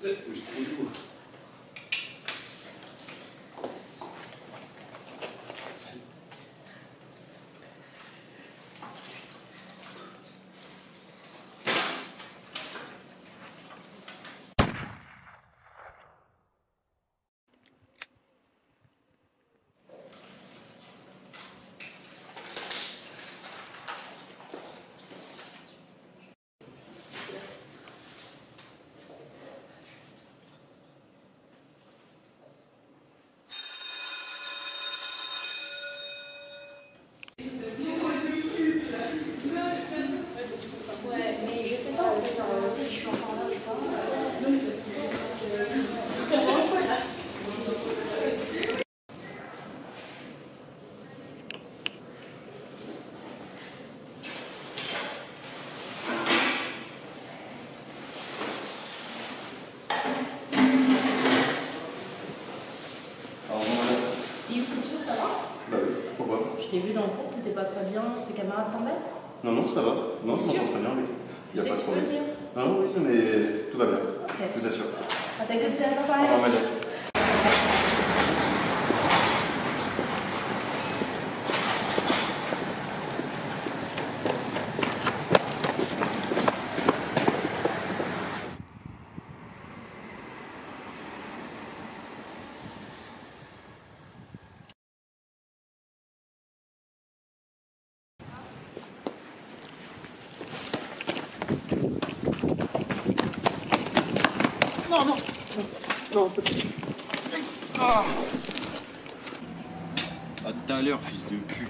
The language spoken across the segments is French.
Ouais, mais je sais pas en fait, si je suis encore là ou pas. Steve, t'es sûr, ça va? Bah oui, pourquoi? Je t'ai vu dans le cours, t'étais pas très bien, tes camarades t'embêtent? Non, non, ça va. Non, je Sûr? m'entends très bien avec. Tu sais que tu peux le dire? Non, oui, mais tout va bien. Ok. Je vous assure. Ah, t'as dit que t'allais pas Au parler? revoir, madame. Non, non. Non, Ah. À tout à l'heure, fils de cul.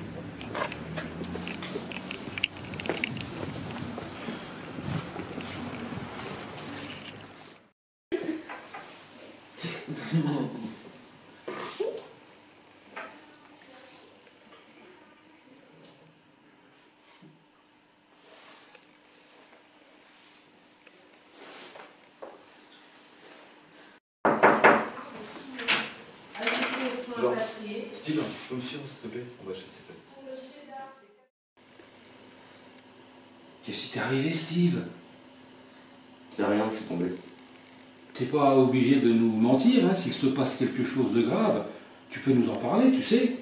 Genre, Steve, tu peux me suivre s'il te plaît? On va chez CP. Qu'est-ce qui t'est arrivé, Steve? C'est rien, je suis tombé. T'es pas obligé de nous mentir, hein. S'il se passe quelque chose de grave, tu peux nous en parler, tu sais.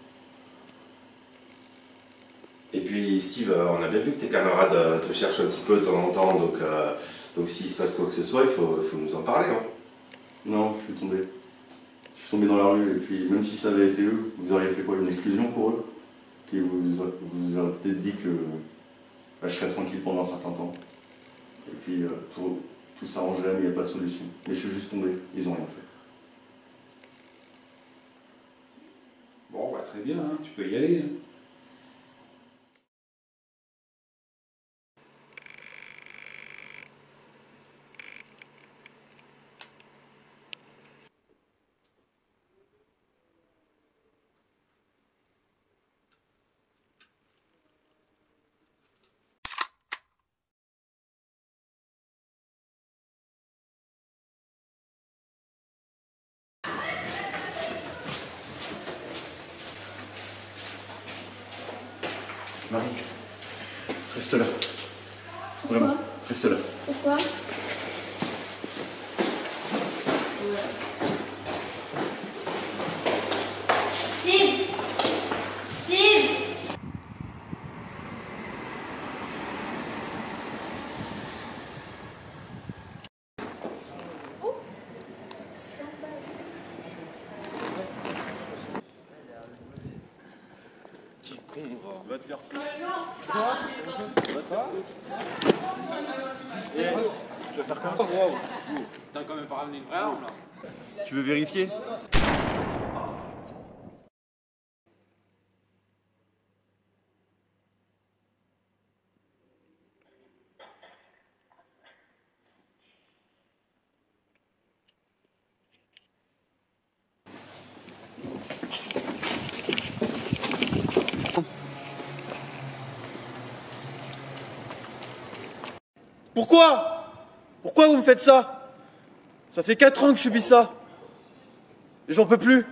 Et puis Steve, on a bien vu que tes camarades te cherchent un petit peu de temps en temps, donc s'il se passe quoi que ce soit, il faut nous en parler. Hein. Non, je suis tombé. Je suis tombé dans la rue, et puis même si ça avait été eux, vous auriez fait quoi? Une exclusion pour eux? Puis vous auriez peut-être dit que je serais tranquille pendant un certain temps. Et puis tout s'arrangerait, mais il n'y a pas de solution. Mais je suis juste tombé, ils n'ont rien fait. Bon, bah, très bien, hein. Tu peux y aller. Hein. Marie, reste là. Pourquoi? Vraiment, reste là. Pourquoi? Steve! Steve! Oh! Sympa. Petit con, Va te faire foutre. Tu vas faire comme ça? Wow. T'as quand même pas ramené une vraie arme là. Tu veux vérifier? Pourquoi? Pourquoi vous me faites ça? Ça fait 4 ans que je subis ça. Et j'en peux plus.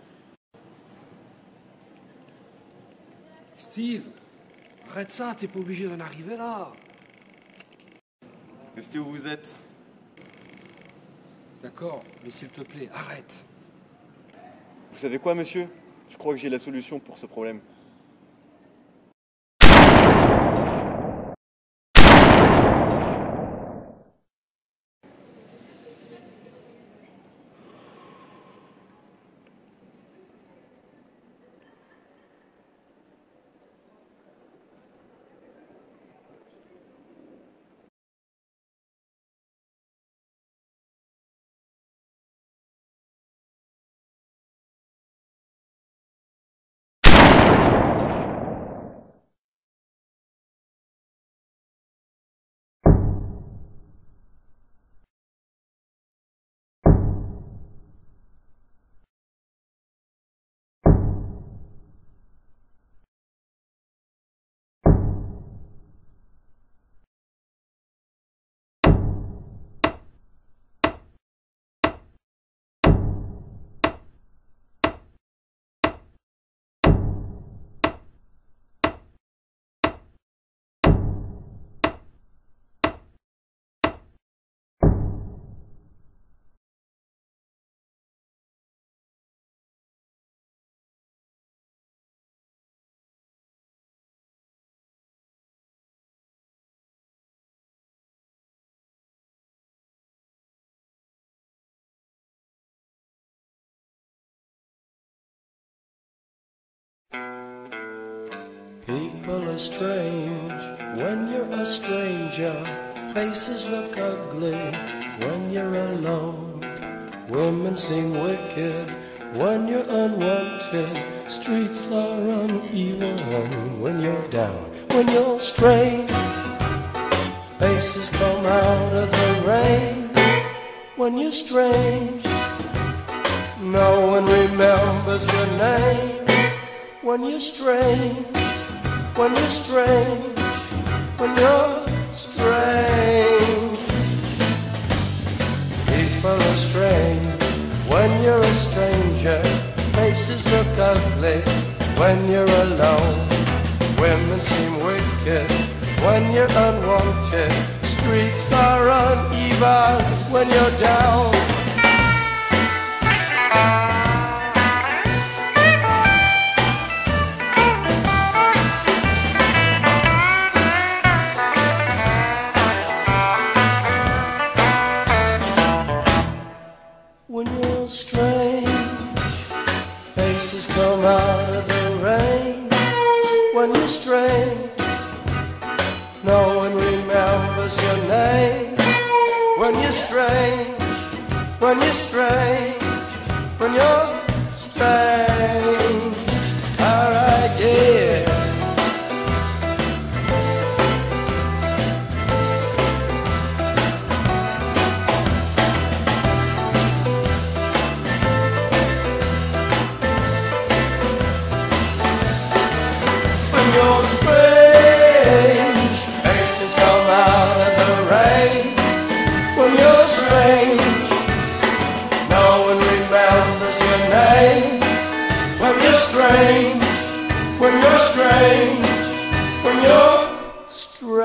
Steve, arrête ça, t'es pas obligé d'en arriver là. Restez où vous êtes. D'accord, mais s'il te plaît, arrête. Vous savez quoi, monsieur? Je crois que j'ai la solution pour ce problème. People are strange when you're a stranger. Faces look ugly when you're alone. Women seem wicked when you're unwanted. Streets are uneven when you're down. When you're strange, faces come out of the rain. When you're strange, no one remembers your name. When you're strange, when you're strange, when you're strange. People are strange when you're a stranger. Faces look ugly when you're alone. Women seem wicked when you're unwanted. Streets are uneven when you're down. When you're strange, faces come out of the rain. When you're strange, no one remembers your name. When you're strange, when you're strange, when you're strange. Alright, yeah. You're strange, faces come out of the rain. When you're strange, no one remembers your name. When you're strange, when you're strange, when you're strange.